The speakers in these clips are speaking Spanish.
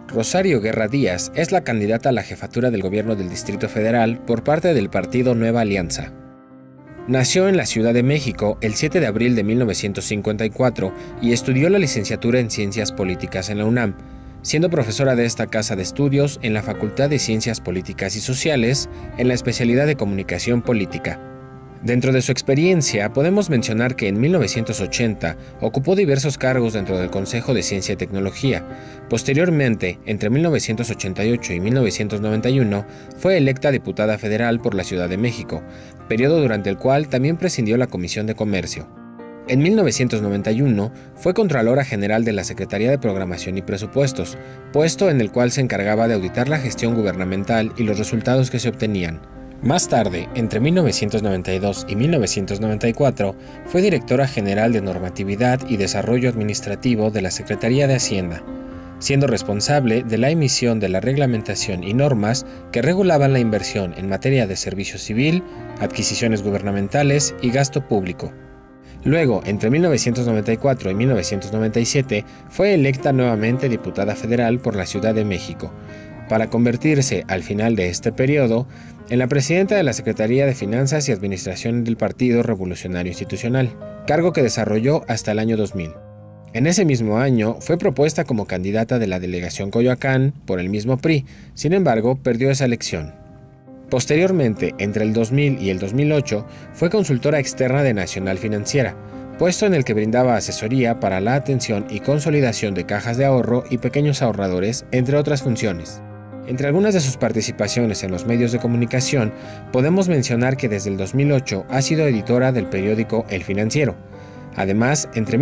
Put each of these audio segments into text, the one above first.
Rosario Guerra Díaz es la candidata a la jefatura del gobierno del Distrito Federal por parte del partido Nueva Alianza. Nació en la Ciudad de México el 7 de abril de 1954 y estudió la licenciatura en Ciencias Políticas en la UNAM, siendo profesora de esta casa de estudios en la Facultad de Ciencias Políticas y Sociales en la especialidad de Comunicación Política. Dentro de su experiencia, podemos mencionar que en 1980 ocupó diversos cargos dentro del Consejo de Ciencia y Tecnología. Posteriormente, entre 1988 y 1991, fue electa diputada federal por la Ciudad de México, periodo durante el cual también presidió la Comisión de Comercio. En 1991 fue Contralora General de la Secretaría de Programación y Presupuestos, puesto en el cual se encargaba de auditar la gestión gubernamental y los resultados que se obtenían. Más tarde, entre 1992 y 1994, fue Directora General de Normatividad y Desarrollo Administrativo de la Secretaría de Hacienda, siendo responsable de la emisión de la reglamentación y normas que regulaban la inversión en materia de servicio civil, adquisiciones gubernamentales y gasto público. Luego, entre 1994 y 1997, fue electa nuevamente diputada federal por la Ciudad de México, para convertirse, al final de este periodo, en la presidenta de la Secretaría de Finanzas y Administración del Partido Revolucionario Institucional, cargo que desarrolló hasta el año 2000. En ese mismo año fue propuesta como candidata de la delegación Coyoacán por el mismo PRI, sin embargo perdió esa elección. Posteriormente, entre el 2000 y el 2008, fue consultora externa de Nacional Financiera, puesto en el que brindaba asesoría para la atención y consolidación de cajas de ahorro y pequeños ahorradores, entre otras funciones. Entre algunas de sus participaciones en los medios de comunicación, podemos mencionar que desde el 2008 ha sido editora del periódico El Financiero. Además, entre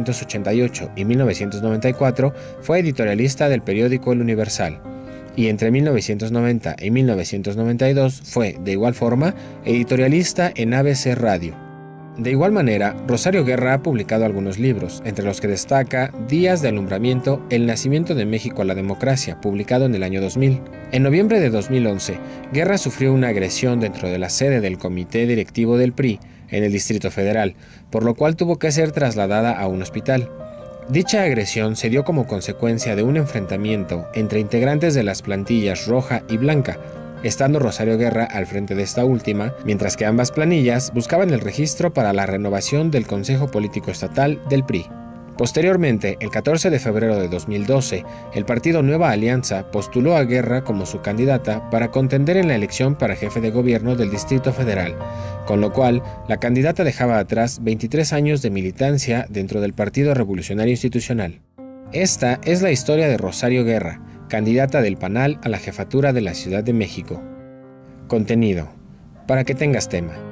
1988 y 1994 fue editorialista del periódico El Universal, y entre 1990 y 1992 fue, de igual forma, editorialista en ABC Radio. De igual manera, Rosario Guerra ha publicado algunos libros, entre los que destaca Días de Alumbramiento, El nacimiento de México a la democracia, publicado en el año 2000. En noviembre de 2011, Guerra sufrió una agresión dentro de la sede del Comité Directivo del PRI en el Distrito Federal, por lo cual tuvo que ser trasladada a un hospital. Dicha agresión se dio como consecuencia de un enfrentamiento entre integrantes de las plantillas roja y blanca, estando Rosario Guerra al frente de esta última, mientras que ambas planillas buscaban el registro para la renovación del Consejo Político Estatal del PRI. Posteriormente, el 14 de febrero de 2012, el partido Nueva Alianza postuló a Guerra como su candidata para contender en la elección para jefe de gobierno del Distrito Federal, con lo cual la candidata dejaba atrás 23 años de militancia dentro del Partido Revolucionario Institucional. Esta es la historia de Rosario Guerra, candidata del PANAL a la jefatura de la Ciudad de México. Contenido: para que tengas tema.